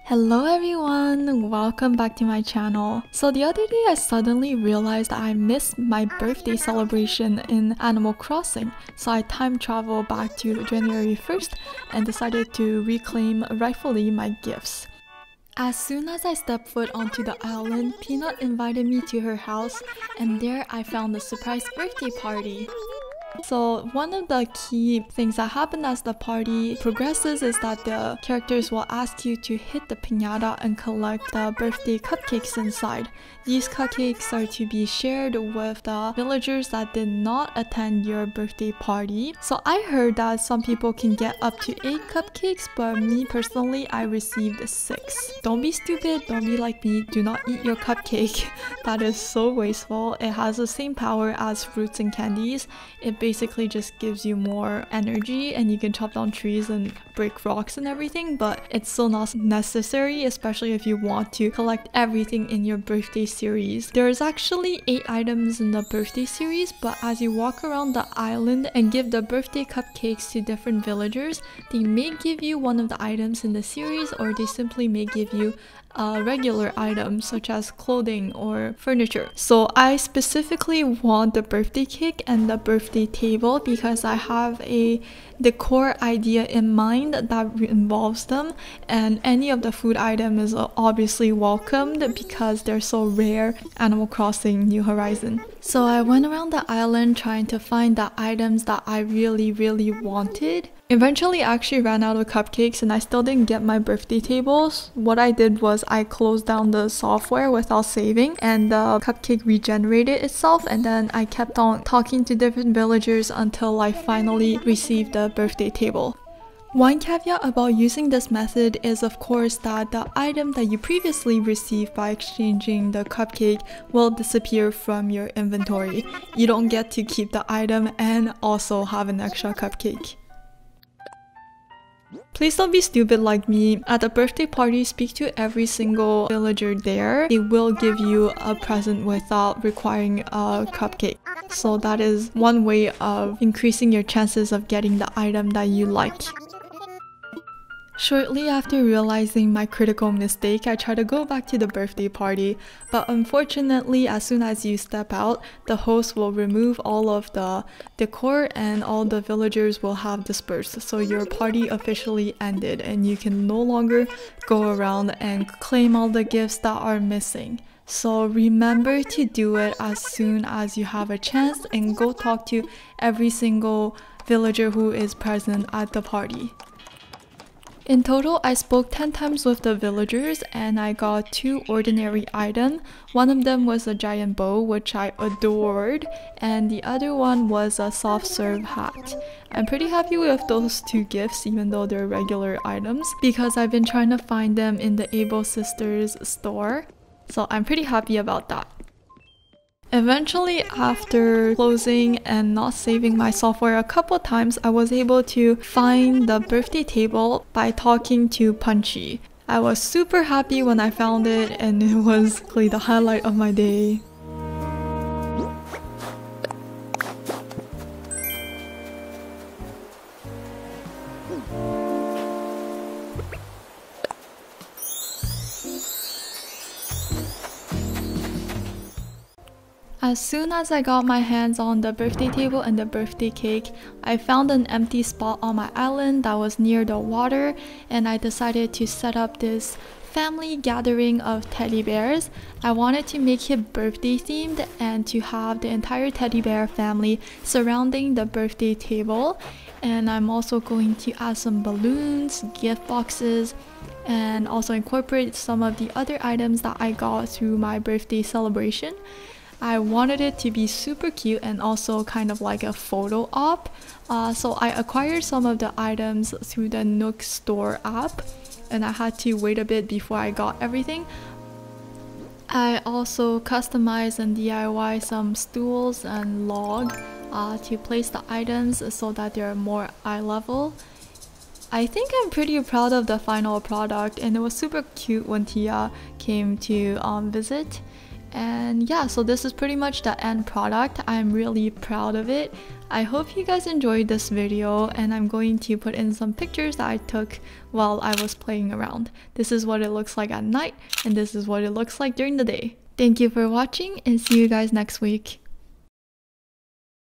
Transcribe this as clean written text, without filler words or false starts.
Hello everyone, welcome back to my channel. So the other day I suddenly realized I missed my birthday celebration in Animal Crossing. So I time traveled back to January 1st and decided to reclaim rightfully my gifts. As soon as I stepped foot onto the island, Peanut invited me to her house and there I found a surprise birthday party. So one of the key things that happen as the party progresses is that the characters will ask you to hit the piñata and collect the birthday cupcakes inside. These cupcakes are to be shared with the villagers that did not attend your birthday party. So I heard that some people can get up to 8 cupcakes, but me personally, I received 6. Don't be stupid, don't be like me, do not eat your cupcake. That is so wasteful. It has the same power as fruits and candies. It basically just gives you more energy and you can chop down trees and break rocks and everything, but it's still not necessary, especially if you want to collect everything in your birthday series. There's actually 8 items in the birthday series, but as you walk around the island and give the birthday cupcakes to different villagers, they may give you one of the items in the series, or they simply may give you a regular item such as clothing or furniture. So I specifically want the birthday cake and the birthday table because I have a decor idea in mind that involves them, and any of the food item is obviously welcomed because they're so rare. Animal Crossing New Horizon. So I went around the island trying to find the items that I really wanted. Eventually I actually ran out of cupcakes and I still didn't get my birthday tables. What I did was I closed down the software without saving and the cupcake regenerated itself, and then I kept on talking to different villagers until I finally received the birthday table. One caveat about using this method is of course that the item that you previously received by exchanging the cupcake will disappear from your inventory. You don't get to keep the item and also have an extra cupcake. Please don't be stupid like me. At the birthday party, speak to every single villager there. They will give you a present without requiring a cupcake. So that is one way of increasing your chances of getting the item that you like. Shortly after realizing my critical mistake, I tried to go back to the birthday party, but unfortunately as soon as you step out, the host will remove all of the decor and all the villagers will have dispersed, so your party officially ended and you can no longer go around and claim all the gifts that are missing. So remember to do it as soon as you have a chance and go talk to every single villager who is present at the party. In total, I spoke 10 times with the villagers and I got 2 ordinary items. One of them was a giant bow, which I adored, and the other one was a soft serve hat. I'm pretty happy with those 2 gifts even though they're regular items because I've been trying to find them in the Able Sisters store. So I'm pretty happy about that. Eventually, after closing and not saving my software a couple times, I was able to find the birthday table by talking to Punchy. I was super happy when I found it and it was really the highlight of my day. As soon as I got my hands on the birthday table and the birthday cake, I found an empty spot on my island that was near the water, and I decided to set up this family gathering of teddy bears. I wanted to make it birthday themed and to have the entire teddy bear family surrounding the birthday table. And I'm also going to add some balloons, gift boxes, and also incorporate some of the other items that I got through my birthday celebration. I wanted it to be super cute and also kind of like a photo op. So I acquired some of the items through the Nook store app and I had to wait a bit before I got everything. I also customized and DIY some stools and log to place the items so that they're more eye level. I think I'm pretty proud of the final product and it was super cute when Tia came to visit. And yeah, so this is pretty much the end product. I'm really proud of it. I hope you guys enjoyed this video, and I'm going to put in some pictures that I took while I was playing around. This is what it looks like at night, and this is what it looks like during the day. Thank you for watching, and see you guys next week.